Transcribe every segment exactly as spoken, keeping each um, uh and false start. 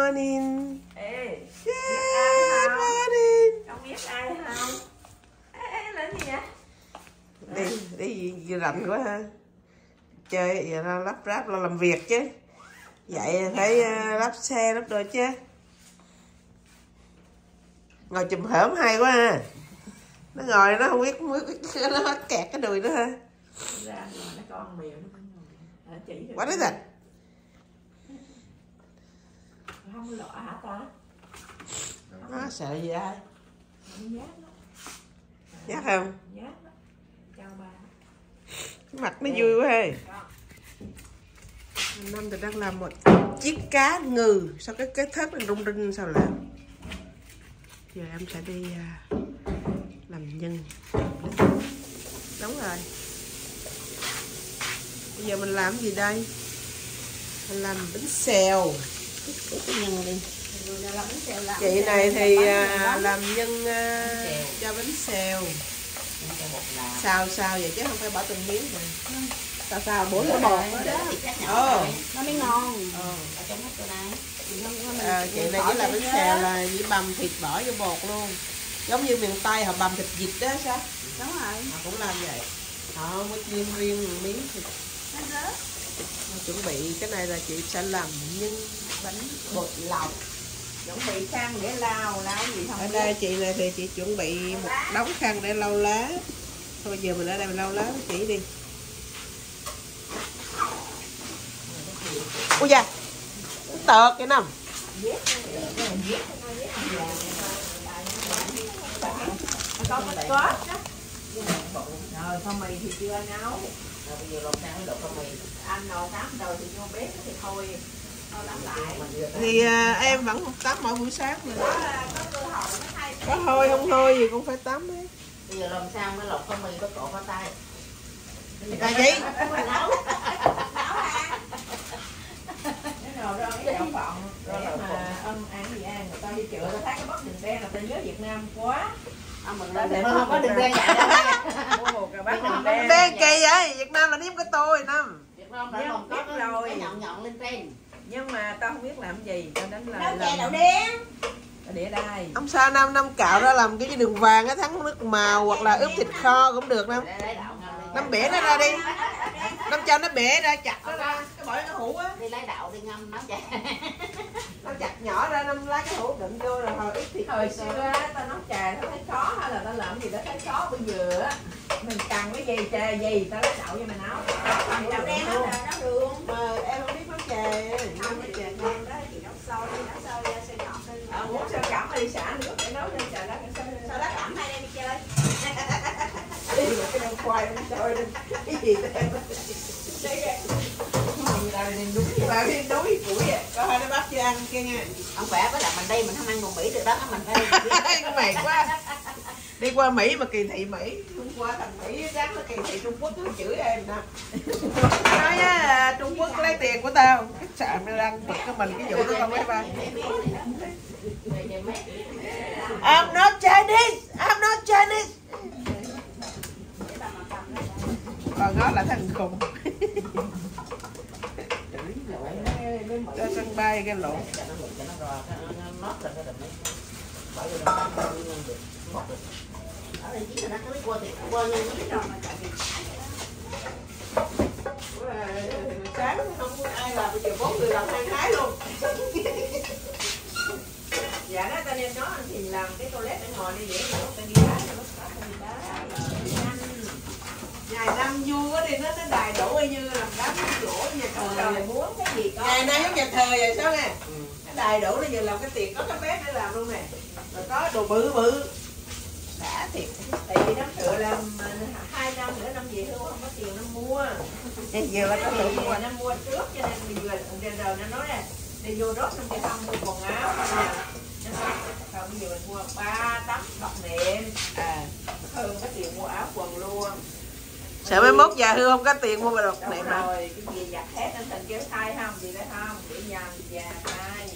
morning. Ê, Good morning. không biết ai không? Ê, ê, là gì vậy? Đi, đi vừa rảnh quá ha. Chơi giờ nó lắp ráp lo làm việc chứ. Vậy phải uh, lắp xe lắp đồ chứ. Ngồi chùm hởm hay quá ha. Nó ngồi nó không biết, không biết nó kẹt cái đùi nó ha. Ra rồi nó con mèo nó cũng ngồi. À, chỉ rồi. What is that? Không lọ hả ta? Nó sợ gì ai? Không nhát đó. Nhát không? Nhát đó. Chào bà. Cái mặt nó vui quá ha. Năm thì đang làm một chiếc cá ngừ. Sao cái cái thớt nó rung rinh sao làm? Giờ em sẽ đi uh, làm nhân. Đúng rồi. Bây giờ mình làm gì đây? Mình làm bánh xèo. Cái cái nhân đi. Chị này thì uh, làm nhân uh, cho bánh xèo. Xào xào vậy chứ không phải bỏ từng miếng rồi. Xào xào bốn cái bột đó. Ồ. Nó mới ngon. Ờ. Ở trong hết này. À, chị này chỉ làm bánh xèo là chỉ bằm thịt bỏ vô bột luôn. Giống như miền Tây họ bằm thịt vịt đó sao? Đúng rồi. Họ cũng làm vậy. Họ mới chiên riêng miếng thịt. Chuẩn bị cái này là chị sẽ làm nhân bánh bột lọc. Chuẩn bị khăn để lau, lau gì không Ở biết. đây chị này thì chị chuẩn bị một đống khăn để lau lá. Thôi bây giờ mình ở đây mình lau lá với chị đi. Ui da, tợt cái nằm. Có cái cốt đó. Rồi phong mì thì chưa nấu. Rồi bây giờ lột sang lột con mì. Anh nồi tám đầu thì vô bếp thì thôi. Thôi làm lại. Thì à, em vẫn không tắm mỗi buổi sáng mà. Có, có cơ hội nó hay. Có thôi không thôi gì cũng phải tắm ấy. Bây giờ làm sao mới lột con mì có cổ có tay. Là gì? Mình nấu. Nấu ăn. Cái nồi đó cái đậu phộng để mà ông ăn gì ăn, người ta đi chợ ta thấy cái bắp đường đen là ta nhớ Việt Nam quá. Ông mình Ta lên để không có đường đen vậy đó. mua một cái bắp đường đen. Đen kỳ vậy, Việt Nam là nếm cái tôi năm. Việt Nam đã làm có cái nhọn nhọn lên trên. Nhưng mà tao không biết làm gì cho nên là Nấu chè đậu làm đen. để đây. Ông sao năm năm cạo ra làm cái đường vàng á, thắng nước màu hoặc là ướp thịt kho cũng được năm. Để lấy đậu ngâm lên. Năm bể nó ra đi. Năm cho nó bể ra chặt nó ra, cái bỏ cái hũ á. Đi lấy đậu đi ngâm nấu chè. Nó chặt nhỏ ra, năm lấy cái hũ đựng vô rồi hồi ít thịt. Hồi xưa á, tao nấu chè tao thấy khó hay là tao làm gì đó thấy khó. Bây giờ á mình cần cái gì chè gì tao lấy đậu cho mình nấu. Đậu đen đó là nấu đường. Mà em không biết nấu chè, Không nấu chè chè đen đó thì nấu sôi đi, nấu sôi ra sôi ngọt đi. Ờ, muốn sôi cẩm đi xả nước để nấu lên chè đó. Sau đó cẩm hay đem đi chơi. đi mà cái đem khoai đem sôi đem cái gì đó em. Bà đi đúng bà đi nấu với củi vậy, có hai đứa bắp cho ăn kia nha. Ông khỏe với lại mình đi mình không ăn đồ Mỹ được đó mình phải. Mệt quá. Đi qua Mỹ mà kỳ thị Mỹ, hôm qua thằng Mỹ dám nó kỳ thị Trung Quốc nó chửi em nè. Nói á, Trung Quốc lấy tiền của tao, khách sạn nó đang bật cho mình cái vụ đó không mấy ba. I'm not Chinese, I'm not Chinese. Còn nó là thằng khùng. Cho sân bay cái lỗ. Ở đây chỉ là nó cứ qua thì qua nhân nó biết rồi mà chạy đi. Sáng không có ai làm, bây giờ bốn người làm hai thái luôn. Dạ đó tao nên nói anh thì làm cái toilet ở ngồi đi vậy mà lúc tao đi đá tao lúc tao đi đá Ngày năm vui quá đi, nó nó đài đổ y như làm đám gỗ nhà thờ. rồi muốn cái gì có. Ngày nay giống nhà thờ vậy sao nghe? Cái đài đổ nó giờ làm cái tiền có cái bếp để làm luôn nè. Rồi có đồ bự bự. Đã thiệt. Tại vì đám tựa làm hai năm nữa năm về hưu không có tiền nó mua. Giờ là có lượng Mà nó mua trước cho nên mình vừa giờ giờ nó nói nè đi vô rốt năm trăm không mua quần áo nè. Còn bây giờ mình mua ba tấm bọc nệm. À hơn có tiền mua áo quần luôn. Sợ mấy mốt già hư không có tiền mua mà độc nệm mà. Rồi cái gì giặt hết anh Thành kêu thay không gì đó không để nhà già thay.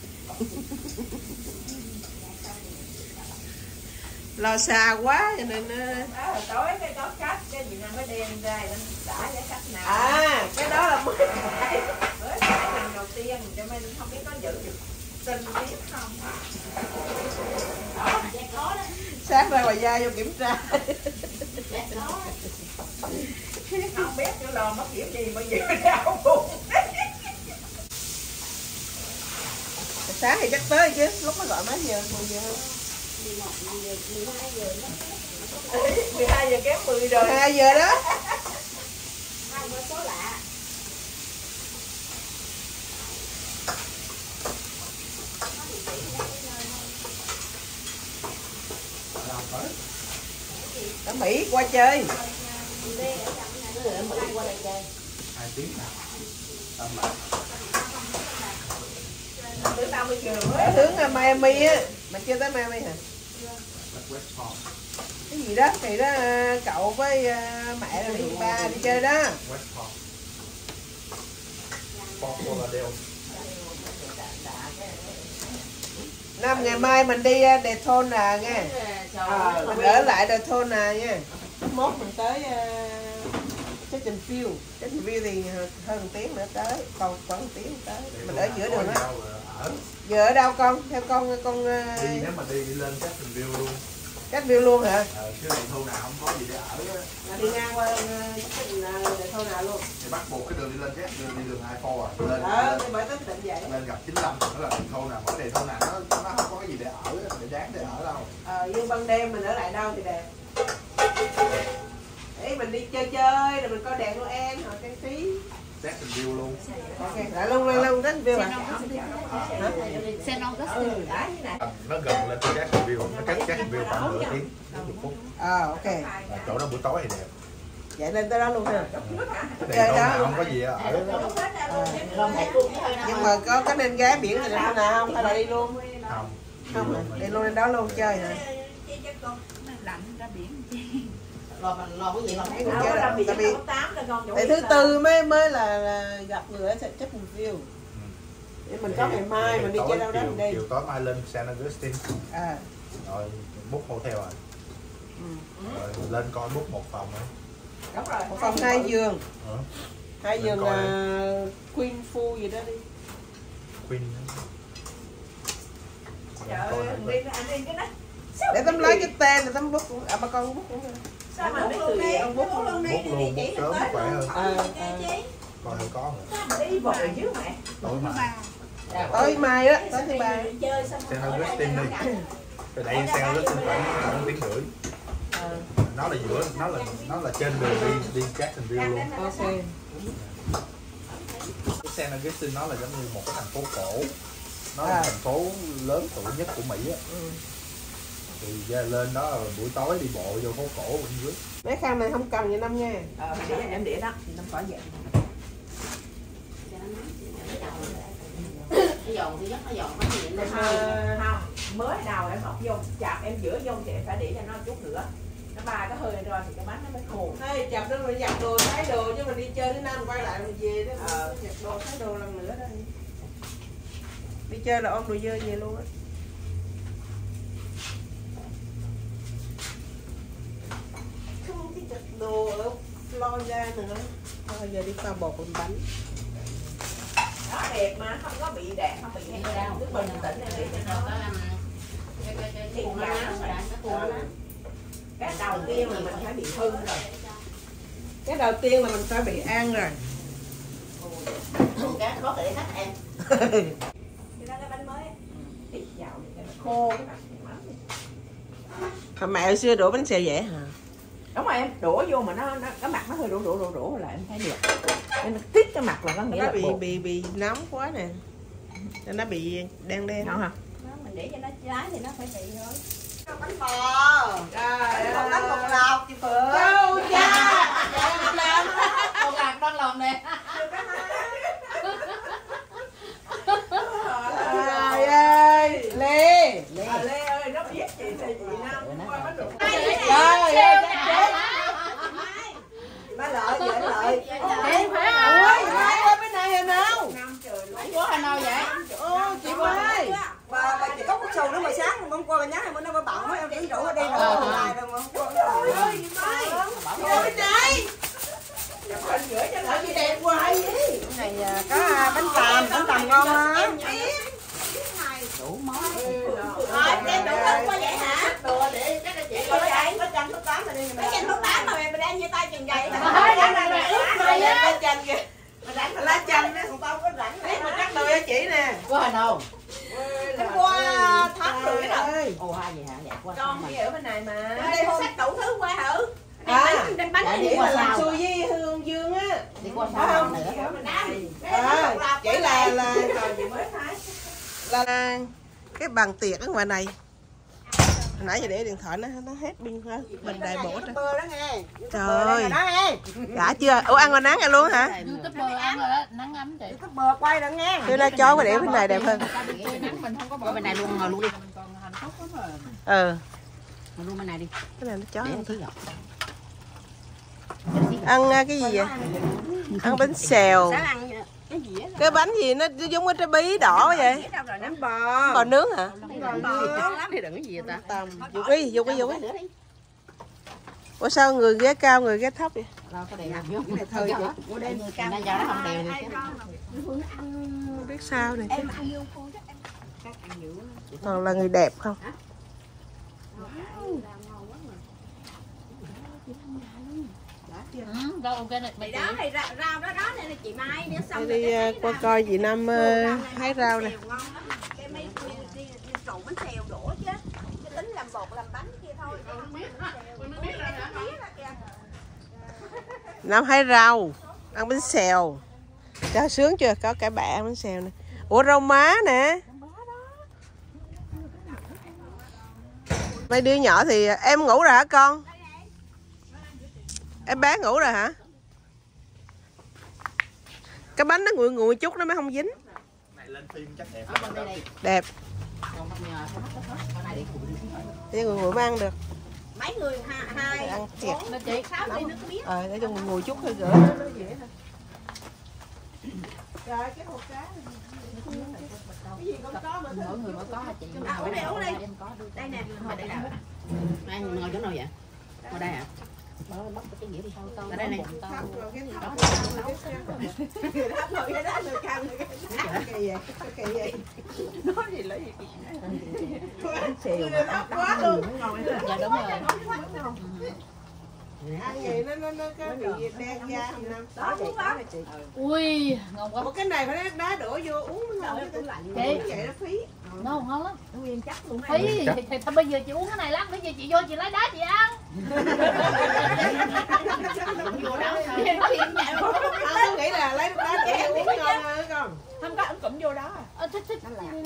Lo xa quá cho nên Đó là tối cái có khách cái gì nó mới đem ra nó xả giá khách nào. à cái đó là mới mới phải lần đầu tiên cho nên không biết có giữ được. Tình biết không? Sáng ra ngoài da vô kiểm tra. Không biết chỗ lò mất kiểu gì mà giờ đau bụng. Sáng thì chắc tới chứ, lúc nó gọi mấy giờ, mười giờ không? mười hai giờ kém mười rồi. mười hai giờ đó. Hai bữa số lạ. Ở Mỹ qua chơi. Ở Mỹ qua đây chơi. Hai tiếng nào? Tầm lại. Tới tao mới trường Ở hướng là Miami á, mà chưa tới Miami hả? West Palm. Cái gì đó, thì đó cậu với mẹ rồi đi ba đi chơi đó. West Palm. Fort Lauderdale. Năm ngày mai mình đi Daytona nha. À, mình ở lại Daytona nha. Mốt mình tới uh, Jacksonville. Jacksonville thì hơn một tiếng nữa tới, còn khoảng một tiếng tới. Mình ở giữa đường á. Giờ ở đâu con? Theo con con uh... đi nếu mà đi đi lên Jacksonville luôn. Jacksonville luôn hả? Ờ, chứ này thôn nào không có gì để ở á. Là đi ngang qua Daytona luôn. Thì bắt buộc cái đường đi lên Jack, đường đi đường hai bốn à. Lên, Ờ, lên, thì bởi tính định vậy. lên gặp chín mươi lăm đó là thôn nào, mỗi đề thôn nào nó nó không có cái gì để ở, để đáng để ở đâu. Ờ, nhưng ban đêm mình ở lại đâu thì đẹp. Để mình đi chơi chơi rồi mình coi đèn Noel hoặc trang trí. Jacksonville luôn. Ok, lại luôn luôn luôn Jacksonville à? Saint Augustine. Ừ, đấy này. Nó gần lên tới Jacksonville, nó cách Jacksonville khoảng nửa tiếng, bốn mươi phút. À, ok. Và chỗ đó buổi tối thì đẹp. Chạy lên tới đó luôn ha. Cái đề thôn nào không có gì ở đó. Nhưng mà có có nên ghé biển thì thế nào không? Hay là đi luôn? Không. Không hả? Đi luôn lên đó luôn chơi hả? Lạnh ra biển. Lò mình lò cái gì lò cái Chơi nào rồi, tại vì tám là con chỗ. tại thứ tư mới mới là, là gặp người ở Jacksonville. Để mình có ngày mai mình đi chơi đâu đó mình đi. Chiều tối mai lên Saint Augustine. À. Rồi book hotel rồi. Ừ. Rồi lên coi book một phòng rồi. Đúng rồi. Một phòng hai giường. Ừ. Hai Mình giường coi. là Queen Phu gì đó đi. Queen. Trời ơi, anh đi anh đi cái đó. Để tấm lấy cái tên là tấm bút cũng à, bà con bút cũng được. Sao mà biết cười ông bút luôn. Book luôn, book sớm khỏe hơn. À, à. Coi thử có nữa. sao mà đi vội chứ mẹ. Tối mai. Tối mai đó, tối thứ ba. Saint Augustine đi. Từ đây Saint Augustine khoảng khoảng tiếng rưỡi. À. Nó là giữa, nó là nó là trên đường đi đi Jacksonville luôn. Ok. Cái Saint Augustine nó là giống như một cái thành phố cổ. Nó là À. thành phố lớn tuổi nhất của Mỹ á. Ừ. Thì lên đó buổi tối đi bộ vô phố cổ bên dưới. Mấy khăn này không cần vậy Năm nha. Ờ, để cho em đĩa đó, thì nó có vậy. Nó dọn thứ nhất nó dọn có gì lên Không, không, mới đầu em học vô, chạp em giữa vô thì em phải để cho nó chút nữa. Nó ba cái hơi rồi thì cái bánh nó mới khô. Hay chập đó rồi giặt đồ, thái đồ chứ mình đi chơi đến năm quay lại mình về đó. Ờ. Giặt đồ, thái đồ lần nữa đó. Đi chơi là ôm đồ dơ về luôn á. Không cái giặt đồ ở Florida nữa. Thôi giờ đi pha bột cùng bánh. Nó đẹp mà, không có bị đẹp, không bị hay đâu. Cứ bình tĩnh em để cho nó. cái cuộn nó nắng rồi đó, cái cuộn nó nắng. Cái đầu tiên là mình phải bị hư rồi. Cái đầu tiên là mình phải bị ăn rồi. Cái có thể khách em. Thì đó cái bánh mới á. Ít dạo để cho nó khô cái mặt nó mắm. Hồi mẹ hồi xưa đổ bánh xèo dễ hả? Đúng rồi em, đổ vô mà nó, nó cái mặt nó hơi đổ đổ đổ đổ là em thấy được. Nên nó tít cái mặt là có nghĩa Nó là bị bột. bị bị nóng quá nè. Nên nó bị đen đen. Ngon hả? Đó, mình để cho nó cháy thì nó phải bị thôi. Bánh bò. Trời ơi. Bánh bột lọc chị Phượng. Đâu cha. Dạ làm. Bột lạc đang làm nè. Trời ơi. Lê. Lê. À, Lê ơi, nó biết chị thì chị Nam qua bánh đục. Trời ơi. Má lợi dễ lợi. Em phải không? Ôi, Mai ơi bên này hả nào? Năm trời luôn. Của Hà Nội vậy? Ô, chị Mai. Bà bà chỉ có một xù nữa mà sáng hôm qua bà nhắn em bữa nay bà bận quá em chỉ rủ ở đây rồi Ờ. hôm nay rồi mà hôm qua. Trời ơi, chị Mai. Chị ơi bên đây. Mình gửi cho nó Chị đẹp hoài vậy. Cái này à, có à, bánh tằm, bánh tằm ngon á. Em biết. Biết ngày chị nè. Qua hình không? Em qua tháng rưỡi rồi. ơi. Ồ hai vậy hả? Dạ qua. Con đi ở bên này mà. Đây hôm Sách đủ thứ qua thử. À, Đem bánh dạ, đi chị qua là làm sao? xui với Hương Dương á. Đi qua Phải sao không? nữa? Ở bên đây. À, chỉ là là Rồi chị mới thấy. là cái bàn tiệc ở ngoài này. Hồi nãy giờ để điện thoại nó nó hết pin hết. Bình đài bộ đó. bơ đó nghe. Trời Bơ ơi. đây rồi đó nghe. Đã chưa? Ủa ăn ngoài nắng ăn luôn hả? YouTuber ăn rồi đó, nắng ấm chị. Cái bơ quay đó nghe. Tôi nói chó mà để bên này đẹp hơn. Ta đi chơi nắng mình không có Qua bỏ bên này luôn, ngồi luôn đi. mình còn hạnh phúc lắm rồi. Ừ. Ngồi luôn bên này đi. Cái này nó chó Để ăn. em xí rồi. Ăn uh, cái gì vậy? Ăn bánh xèo. Sáng ăn cái gì á? Cái bánh gì nó giống cái trái bí đỏ vậy? Bánh bò. Bò nướng hả? Chắc lắm thì đừng cái gì vậy ta. Tầm. Dục đi, dục đi, dục đi. Ủa sao người ghé cao người ghé thấp vậy? Đâu có đều vô. Này thôi chị. Mua đây Đây cho nó không đều được chứ. Không biết sao này chứ. Toàn là người đẹp không? Ừ, rau ok này. Thì đó thì rau, rau đó đó nên là chị Mai nếu xong Đi, đi uh, qua coi chị Năm uh, hái rau nè. ngon lắm. Cái mấy đi đi đi trộn bánh xèo đổ chứ. Cái tính làm bột làm bánh kia thôi. Năm hái rau, ăn bánh xèo. Cho sướng chưa? Có cải bẹ ăn bánh xèo nè. Ủa rau má nè. Mấy đứa nhỏ thì em ngủ rồi hả con? Em bé ngủ rồi hả? Cái bánh nó nguội nguội chút nó mới không dính. Này lên phim chắc đẹp Ở bên đây đây. Đẹp. Còn bắt nhờ không mất hết. Con này để cuộn. Để nguội nguội mới ăn được. Mấy người hai hai Ăn thiệt. nó chị sáu ly nước miếng. Ờ, để cho nguội nguội chút thôi rửa nó dễ thôi. Trời cái hộp cá. Cái gì con có mà Mỗi người mỗi có hả chị? À, uống đi, uống đi. Em có đưa. Đây nè, Ngồi đây nào? Ai ngồi chỗ nào vậy? Ngồi đây hả? Bắt cái nghĩa đi sau ở đây này. thấp rồi cái thấp Người đó ngồi cái đó người căng người kỳ vậy? Kỳ vậy? nói gì lấy gì. Xèo mà quá luôn. Dạ đúng rồi. Ăn vậy nó nó nó có bị đen da không Năm? Đó đúng không? Ui, ngon quá. Ủa cái này phải đá đổ vô uống mới ngon chứ. Uống vậy nó phí. Ngon ngon lắm. Nguyên chắc luôn Phí thì, thì, thì bây giờ chị uống cái này lắm, bây giờ chị vô chị lấy đá chị ăn. vô đó. Anh cứ nghĩ là lấy đá để uống ngon hơn con. Không có ống cụm vô đó. Ờ, thích thích.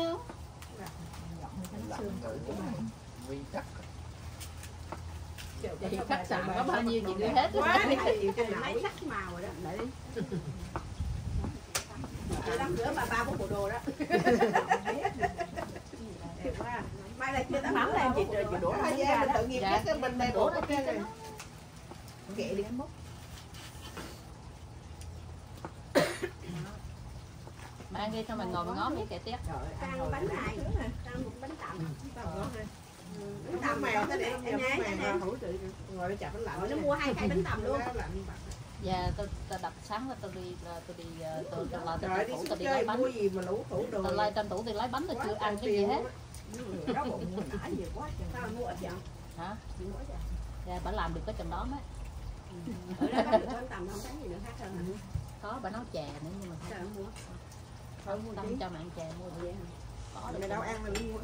Chị khách sạn có bao nhiêu chị đưa hết. Quá nhiều cho mấy sắc màu rồi đó. Để đi. Chị đóng rửa bà ba bốn bộ đồ đó. Mai là chưa tao bấm lên chị rồi chị đổ Thôi ra ra mình đó. tự nghiệp cái mình này đổ nó trên này. Kệ đi múc. Mang đi cho mình ngồi mình ngó mấy kẻ tét. Ăn bánh này, ăn một bánh tằm. Bánh tằm mèo thế để em nhé mèo hủ tự ngồi để chặt bánh lạnh. Nó mua hai cây bánh tằm luôn. Dạ tôi, tôi đập sáng là tôi đi tôi đi tôi tôi lo tôi Rồi đi tủ tôi đi chơi lấy bánh. mua gì mà lũ thủ đồ. Tôi lấy trong tủ tôi lấy bánh tôi chưa ăn cái gì hết. Đó bụng mua nãy nhiều quá. Sao mua ít vậy? Hả? Dạ bà làm được cái chừng đó mấy. Ở đây có được bánh tằm không thấy gì nữa khác hơn hả? Có bà nấu chè nữa nhưng mà Sao không mua? không tâm cho mẹ ăn chè mua được. Có được Mày đâu ăn là mua.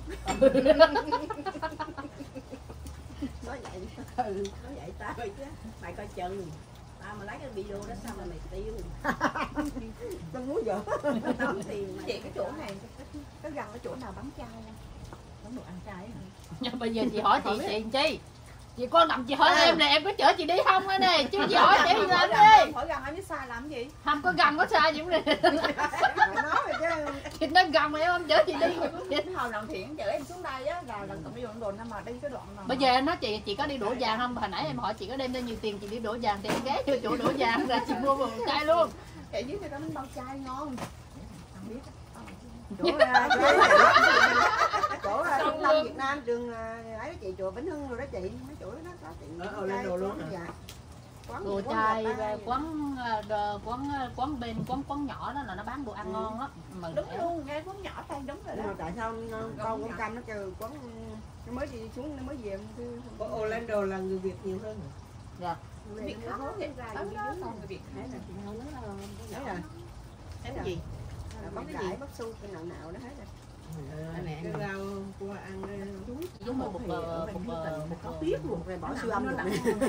Nói vậy ừ, nói vậy tao chứ mày coi chừng tao mà lấy cái video đó xong rồi mày tiêu Tao muốn vợ. tao tiền chị cái chỗ này cái gần cái chỗ nào bắn chay không? Bắn đồ ăn chay hả? Nhưng bây giờ chị hỏi chị chị làm chi? Chị con nằm chị hỏi em này em có chở chị đi không đây nè chứ chị hỏi chị làm đi. Hỏi gần em biết sai làm gì? Không có gần có sai gì cũng đi. Mày nói rồi chứ. Chị nói gần mà em không chở chị đi. Đến hồi lần thiện chở em xuống đây á là lần cầm video đồ năm mà đi cái đoạn nào. Bây giờ em nói chị chị có đi đổ vàng không? Hồi nãy em hỏi chị có đem ra nhiều tiền chị đi đổ vàng thì em ghé vô chỗ đổ vàng rồi chị mua một chai luôn. Ở dưới cái đó bánh bao chay ngon. Không biết. Chỗ ra chỗ ra trung tâm Việt Nam trường ấy chị chùa Vĩnh Hưng rồi đó chị, mấy chỗ đó có chị. Ở Orlando luôn hả? Dạ. Quán Đồ gì, chai quán và quán ờ, quán quán bên quán quán nhỏ đó là nó bán đồ ăn ngon lắm. Mà Đúng luôn, nghe quán nhỏ tay đúng rồi đó. Nhưng mà tại sao con con cam nó kêu quán nó mới đi xuống nó mới về chứ Ở Orlando là người Việt nhiều hơn hả? dạ. Việc khó vậy ra gì dưới người Việt thế là đấy rồi. cái gì? bắp cải, bắp su, cái nào nào đó hết rồi. Cái rau cua ăn giống một một một một có Biết luôn rồi bỏ siêu âm luôn.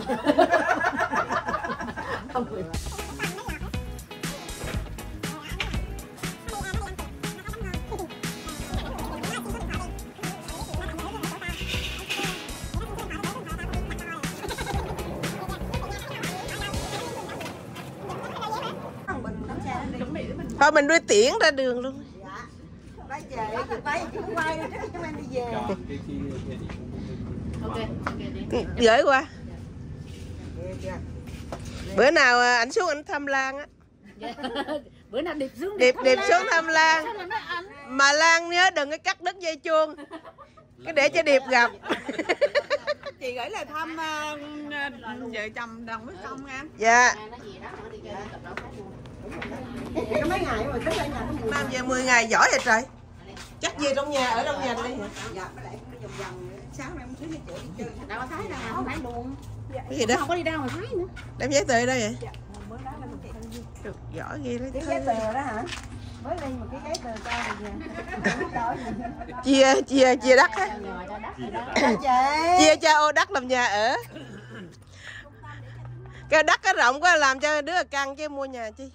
thôi mình đưa tiễn ra đường luôn. Bye về, bye chứ không quay nữa chúng em đi về. ok ok đi Gửi qua. Bữa nào ảnh xuống ảnh thăm Lan á. bữa nào điệp xuống Điệp điệp xuống thăm Lan. Sao mà nói anh? Mà Lan nhớ đừng có cắt đứt dây chuông. Cái để cho Điệp gặp. Chị gửi lời thăm uh, vợ chồng Đồng với Công nha. Dạ. Nói gì đó mà đi chơi tập đấu khác luôn. Có mấy ngày mà tới nhà nó Nam về mười ngày giỏi vậy trời. Chắc về trong nhà, ở trong nhà đây hả? dạ mới lại cũng vòng vòng sáng nay mới đi chợ đi chơi. Đâu có thấy đâu, không thấy luôn. Cái gì đó? Không có đi đâu mà thấy nữa. Đem giấy tờ đây vậy? Dạ, bữa đó là mình Được, giỏi ghê lấy cái giấy tờ đó hả? Mới lên một cái giấy tờ cho rồi nha. Chia chia chia đất á. Nhờ cho đất đó. Chia cho ô đất làm nhà ở. Cái đất cái rộng quá làm cho đứa căn chứ mua nhà chi.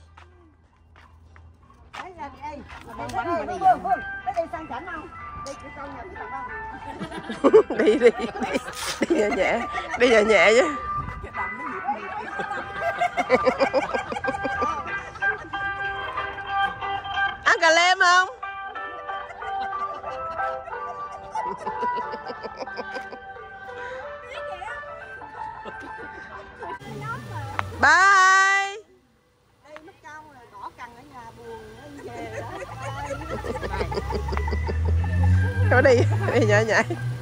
Đấy là đây. Đây đây Phương, Phương, cái đây sang chảnh không? Đây cái con nhà cái không? Đi đi đi. Đi nhẹ nhẹ. Đi nhẹ nhẹ chứ. Ăn cà lem không? Bye. Đây mất công là bỏ cần ở nhà buồn nó về đó. Thôi đi, đi nhẹ nhẹ.